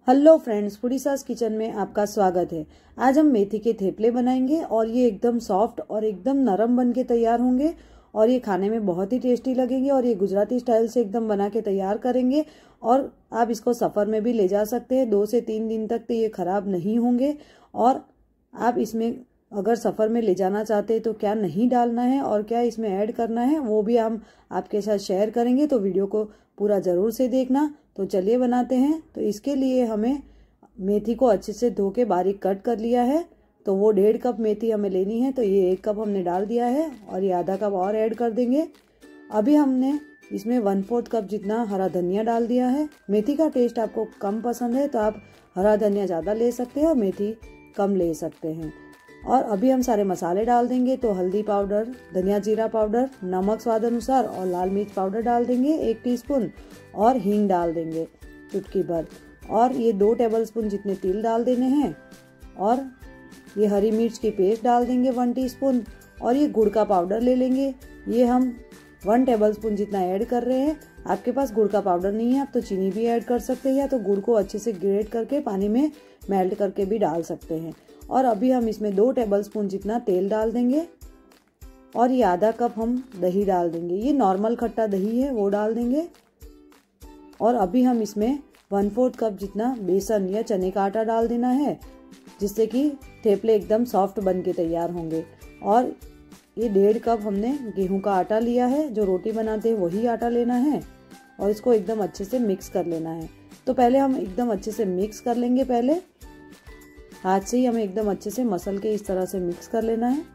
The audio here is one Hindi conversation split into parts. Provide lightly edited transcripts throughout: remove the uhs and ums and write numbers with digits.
हेलो फ्रेंड्स, फूडी सास किचन में आपका स्वागत है। आज हम मेथी के थेपले बनाएंगे और ये एकदम सॉफ्ट और एकदम नरम बन के तैयार होंगे और ये खाने में बहुत ही टेस्टी लगेंगे और ये गुजराती स्टाइल से एकदम बना के तैयार करेंगे और आप इसको सफ़र में भी ले जा सकते हैं। 2 से 3 दिन तक तो ये ख़राब नहीं होंगे। और आप इसमें अगर सफ़र में ले जाना चाहते हैं तो क्या नहीं डालना है और क्या इसमें ऐड करना है वो भी हम आपके साथ शेयर करेंगे, तो वीडियो को पूरा ज़रूर से देखना। तो चलिए बनाते हैं। तो इसके लिए हमें मेथी को अच्छे से धो के बारीक कट कर लिया है। तो वो 1.5 कप मेथी हमें लेनी है, तो ये 1 कप हमने डाल दिया है और ये आधा कप और ऐड कर देंगे। अभी हमने इसमें 1/4 कप जितना हरा धनिया डाल दिया है। मेथी का टेस्ट आपको कम पसंद है तो आप हरा धनिया ज़्यादा ले सकते हैं और मेथी कम ले सकते हैं। और अभी हम सारे मसाले डाल देंगे। तो हल्दी पाउडर, धनिया जीरा पाउडर, नमक स्वाद अनुसार और लाल मिर्च पाउडर डाल देंगे 1 टीस्पून और हींग डाल देंगे चुटकी भर। और ये 2 टेबलस्पून जितने तिल डाल देने हैं और ये हरी मिर्च की पेस्ट डाल देंगे 1 टीस्पून। और ये गुड़ का पाउडर ले लेंगे, ये हम 1 टेबलस्पून जितना ऐड कर रहे हैं। आपके पास गुड़ का पाउडर नहीं है आप तो चीनी भी ऐड कर सकते हैं या तो गुड़ को अच्छे से ग्रेट करके पानी में मेल्ट करके भी डाल सकते हैं। और अभी हम इसमें 2 टेबलस्पून जितना तेल डाल देंगे और ये आधा कप हम दही डाल देंगे। ये नॉर्मल खट्टा दही है वो डाल देंगे। और अभी हम इसमें 1/4 कप जितना बेसन या चने का आटा डाल देना है, जिससे कि थेपले एकदम सॉफ्ट बन के तैयार होंगे। और ये 1.5 कप हमने गेहूं का आटा लिया है, जो रोटी बनाते हैं वही आटा लेना है और इसको एकदम अच्छे से मिक्स कर लेना है। तो पहले हम एकदम अच्छे से मिक्स कर लेंगे। पहले हाथ से ही हमें एकदम अच्छे से मसल के इस तरह से मिक्स कर लेना है।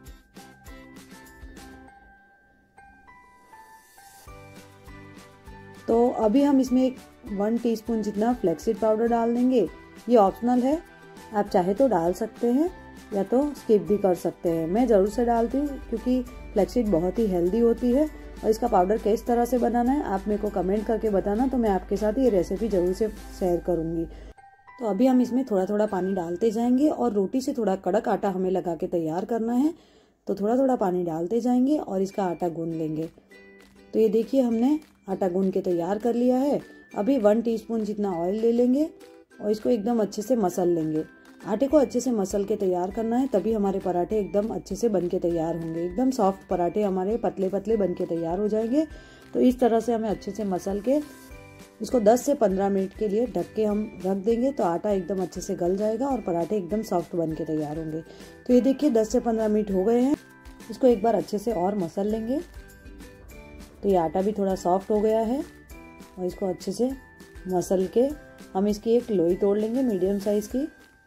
तो अभी हम इसमें 1 टीस्पून जितना फ्लैक्सीड पाउडर डाल देंगे। ये ऑप्शनल है, आप चाहे तो डाल सकते हैं या तो स्किप भी कर सकते हैं। मैं ज़रूर से डालती हूँ क्योंकि फ्लैक्सीड बहुत ही हेल्दी होती है। और इसका पाउडर किस तरह से बनाना है आप मेरे को कमेंट करके बताना, तो मैं आपके साथ ये रेसिपी ज़रूर से शेयर करूँगी। तो अभी हम इसमें थोड़ा थोड़ा पानी डालते जाएंगे और रोटी से थोड़ा कड़क आटा हमें लगा के तैयार करना है। तो थोड़ा थोड़ा पानी डालते जाएंगे और इसका आटा गूंद लेंगे। तो ये देखिए हमने आटा गूंद के तैयार कर लिया है। अभी 1 टीस्पून जितना ऑयल ले लेंगे और इसको एकदम अच्छे से मसल लेंगे। आटे को अच्छे से मसल के तैयार करना है, तभी हमारे पराठे एकदम अच्छे से बन के तैयार होंगे। एकदम सॉफ्ट पराठे हमारे पतले पतले बन के तैयार हो जाएंगे। तो इस तरह से हमें अच्छे से मसल के इसको 10 से 15 मिनट के लिए ढक के हम रख देंगे। तो आटा एकदम अच्छे से गल जाएगा और पराठे एकदम सॉफ्ट बन के तैयार होंगे। तो ये देखिए 10 से 15 मिनट हो गए हैं। इसको एक बार अच्छे से और मसल लेंगे। तो ये आटा भी थोड़ा सॉफ्ट हो गया है और इसको अच्छे से मसल के हम इसकी एक लोई तोड़ लेंगे मीडियम साइज़ की।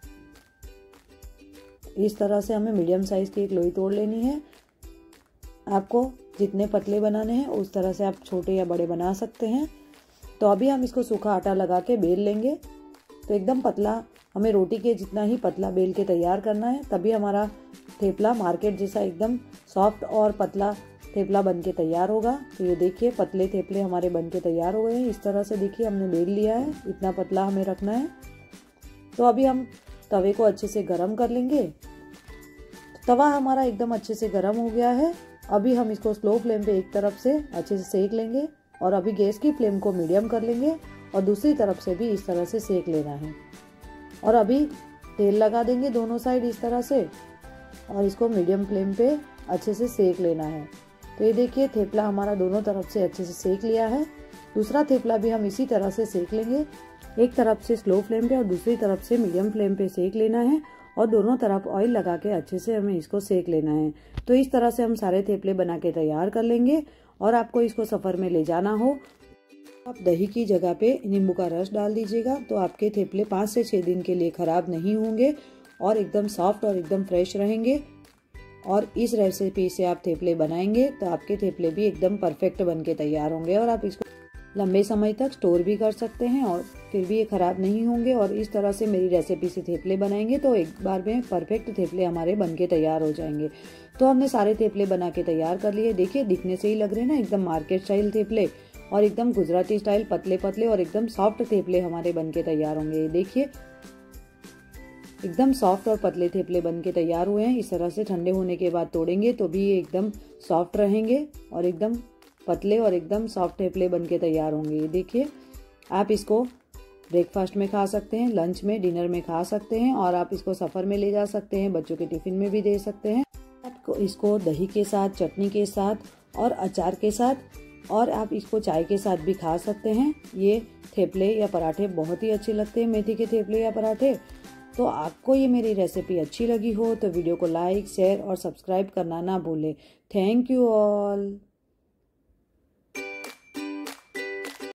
इस तरह से हमें मीडियम साइज़ की एक लोई तोड़ लेनी है। आपको जितने पतले बनाने हैं उस तरह से आप छोटे या बड़े बना सकते हैं। तो अभी हम इसको सूखा आटा लगा के बेल लेंगे। तो एकदम पतला, हमें रोटी के जितना ही पतला बेल के तैयार करना है, तभी हमारा थेपला मार्केट जैसा एकदम सॉफ्ट और पतला थेपला बन के तैयार होगा। तो ये देखिए पतले थेपले हमारे बन के तैयार हो गए हैं। इस तरह से देखिए हमने बेल लिया है, इतना पतला हमें रखना है। तो अभी हम तवे को अच्छे से गर्म कर लेंगे। तवा हमारा एकदम अच्छे से गर्म हो गया है। अभी हम इसको स्लो फ्लेम पे एक तरफ से अच्छे से सेक लेंगे और अभी गैस की फ्लेम को मीडियम कर लेंगे और दूसरी तरफ से भी इस तरह से सेक लेना है। और अभी तेल लगा देंगे दोनों साइड इस तरह से और इसको मीडियम फ्लेम पे अच्छे से सेक लेना है। तो ये देखिए थेपला हमारा दोनों तरफ से अच्छे से सेक लिया है। दूसरा थेपला भी हम इसी तरह से सेक लेंगे। एक तरफ से स्लो फ्लेम पे और दूसरी तरफ से मीडियम फ्लेम पे सेक लेना है और दोनों तरफ ऑयल लगा के अच्छे से हमें इसको सेक लेना है। तो इस तरह से हम सारे थेपले बना के तैयार कर लेंगे। और आपको इसको सफ़र में ले जाना हो आप दही की जगह पे नींबू का रस डाल दीजिएगा, तो आपके थेपले 5 से 6 दिन के लिए ख़राब नहीं होंगे और एकदम सॉफ्ट और एकदम फ्रेश रहेंगे। और इस रेसिपी से आप थेपले बनाएंगे तो आपके थेपले भी एकदम परफेक्ट बन के तैयार होंगे और आप इसको लंबे समय तक स्टोर भी कर सकते हैं और फिर भी ये ख़राब नहीं होंगे। और इस तरह से मेरी रेसिपी से थेपले बनाएंगे तो एक बार में परफेक्ट थेपले हमारे बन के तैयार हो जाएंगे। तो हमने सारे थेपले बना के तैयार कर लिए। देखिए दिखने से ही लग रहे हैं ना एकदम मार्केट स्टाइल थेपले और एकदम गुजराती स्टाइल पतले पतले और एकदम सॉफ्ट थेपले हमारे बन के तैयार होंगे। देखिए एकदम सॉफ्ट और पतले थेपले बन के तैयार हुए हैं। इस तरह से ठंडे होने के बाद तोड़ेंगे तो भी ये एकदम सॉफ्ट रहेंगे और एकदम पतले और एकदम सॉफ्ट थेपले बन के तैयार होंगे। ये देखिए आप इसको ब्रेकफास्ट में खा सकते हैं, लंच में, डिनर में खा सकते हैं और आप इसको सफ़र में ले जा सकते हैं, बच्चों के टिफ़िन में भी दे सकते हैं। आपको इसको दही के साथ, चटनी के साथ और अचार के साथ और आप इसको चाय के साथ भी खा सकते हैं। ये थेपले या पराठे बहुत ही अच्छे लगते हैं, मेथी के थेपले या पराठे। तो आपको ये मेरी रेसिपी अच्छी लगी हो तो वीडियो को लाइक, शेयर और सब्सक्राइब करना ना भूलें। Thank you all.